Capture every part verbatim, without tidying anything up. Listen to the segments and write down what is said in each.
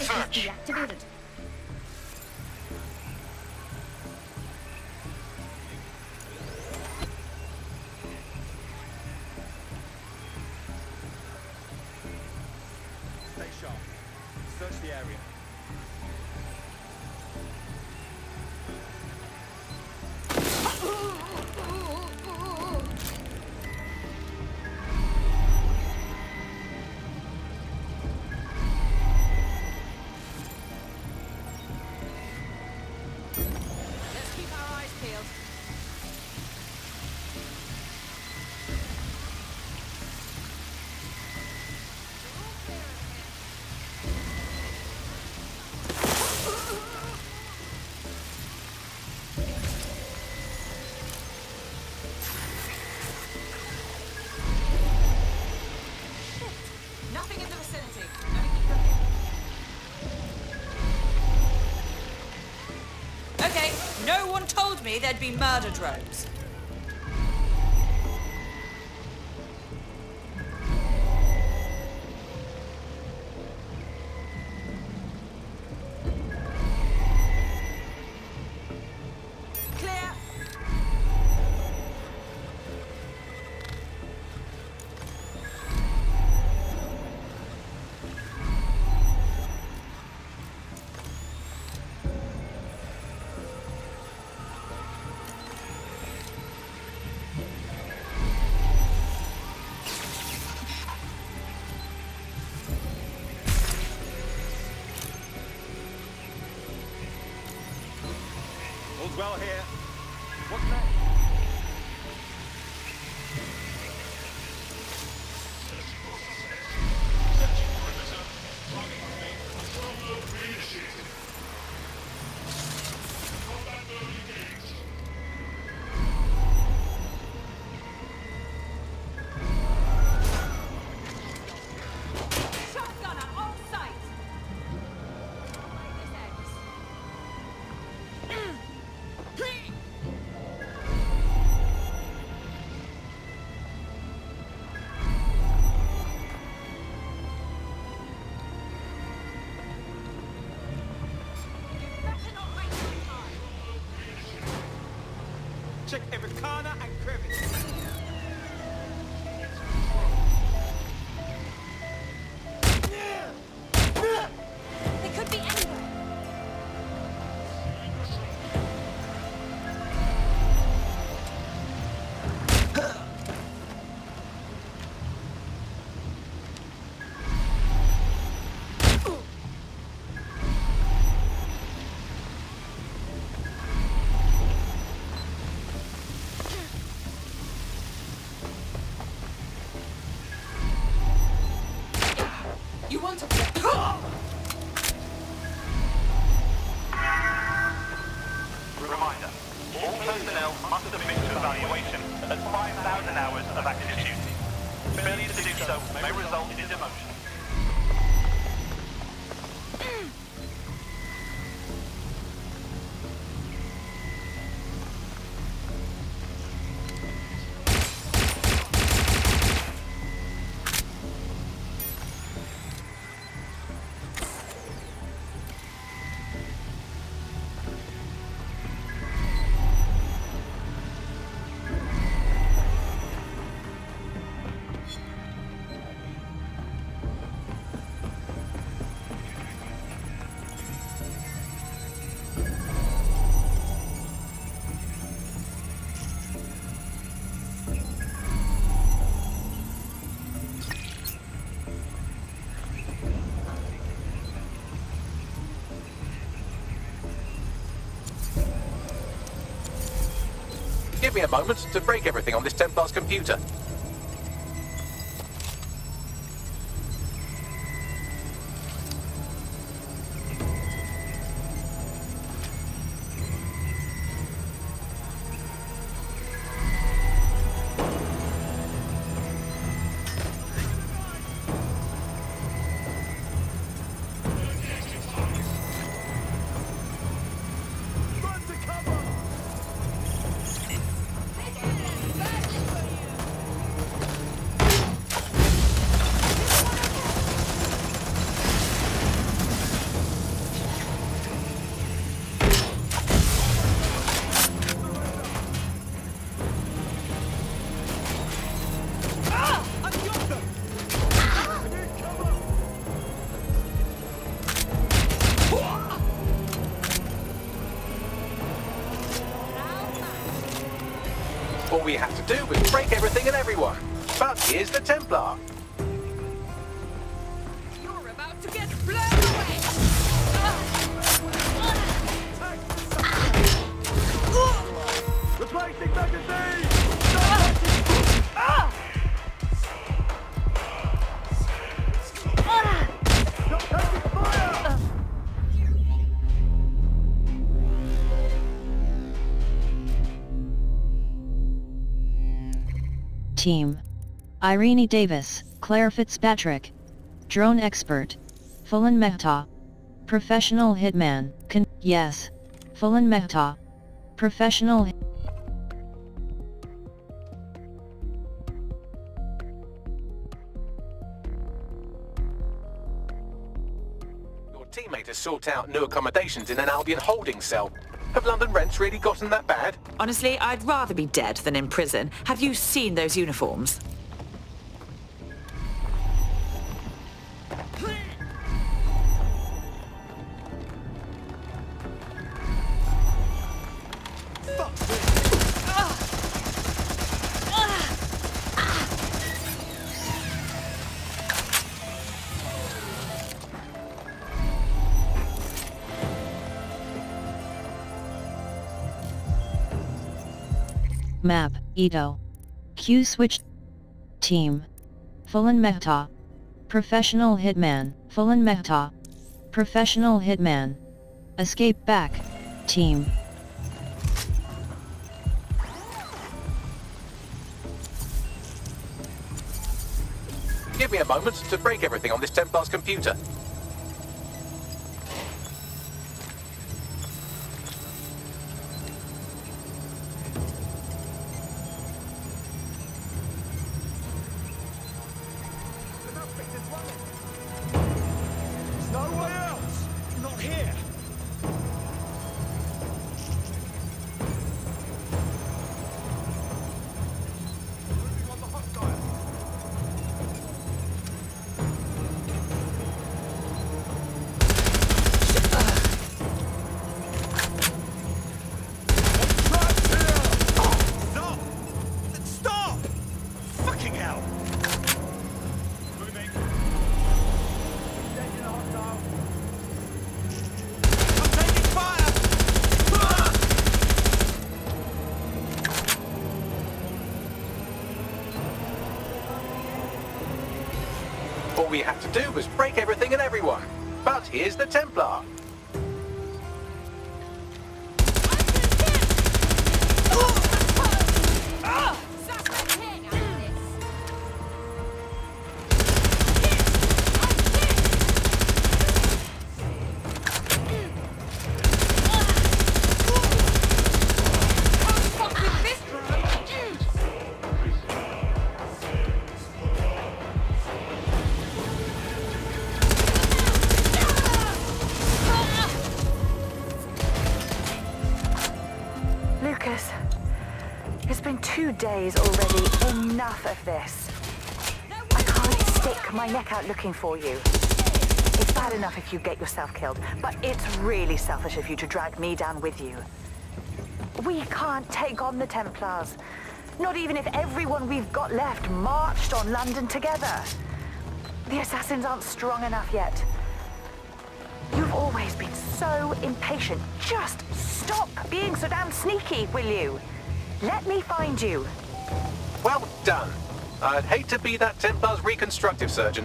search. Deactivated. Stay sharp. Search the area. Let's keep our eyes peeled. Nothing in the vicinity. Let me keep looking. Okay, no one told me there'd be murder drones. Clear. All's well here. What's next? Shotgunner on site. Better not waste your time. Check every corner and crevice. They could be anywhere. You want to... Reminder, all personnel must submit to evaluation at five thousand hours of active duty. Failure to do so may result in demotion. Give me a moment to break everything on this Templar's computer. All we had to do was break everything and everyone. But here's the Templar. You're about to get blown away! Replacing magazine! Stop taking fire! Team: Irene Davis, Claire Fitzpatrick, Drone Expert, Fulan Mehta, Professional Hitman, Con yes, Fulan Mehta, Professional hit Your teammate has sought out new accommodations in an Albion holding cell. Have London rents really gotten that bad? Honestly, I'd rather be dead than in prison. Have you seen those uniforms? Map: Ito. Q switch. Team: Fulan Mehta, Professional Hitman, Fulan Mehta, Professional Hitman. Escape back, team. Give me a moment to break everything on this Templar's computer. There's no way else! Not here! Moving on the hot dial. Stop! Stop! Fucking hell! Moving. Changing the hot dial. I'm taking fire! All we had to do was break everything and everyone. But here's the Templar. Lucas, it's been two days already. Enough of this. I can't stick my neck out looking for you. It's bad enough if you get yourself killed, but it's really selfish of you to drag me down with you. We can't take on the Templars. Not even if everyone we've got left marched on London together. The assassins aren't strong enough yet. You've always been so impatient. Just stop being so damn sneaky, will you? Let me find you. Well done. I'd hate to be that Templar's reconstructive surgeon.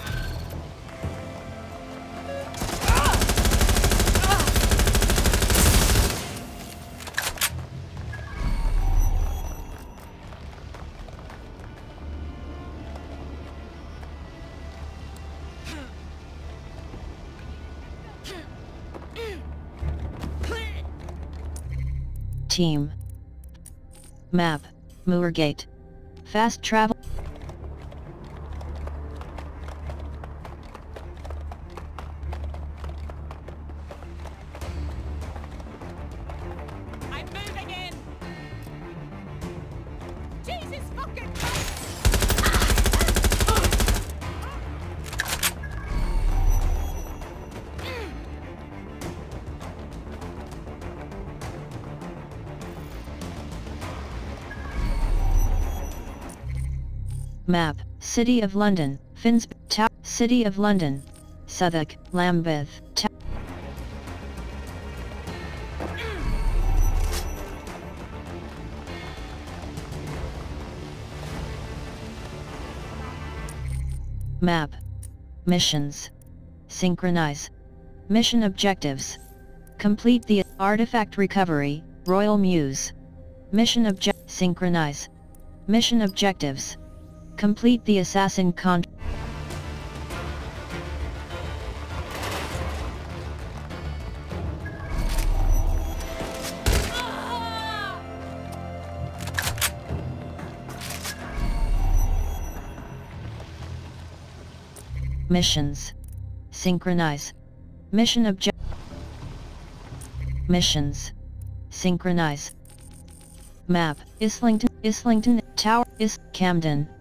Team. Map: Moorgate. Fast travel. I'm moving in! Jesus fucking Map, City of London, Finsbury, Tower, City of London, Southwark, Lambeth, Ta Map. Missions. Synchronize. Mission objectives. Complete the artifact recovery, Royal Muse. Mission object. Synchronize. Mission objectives. Complete the assassin con. Missions. Synchronize. Mission object. Missions. Synchronize. Map, Islington, Islington, Tower, Is, Camden,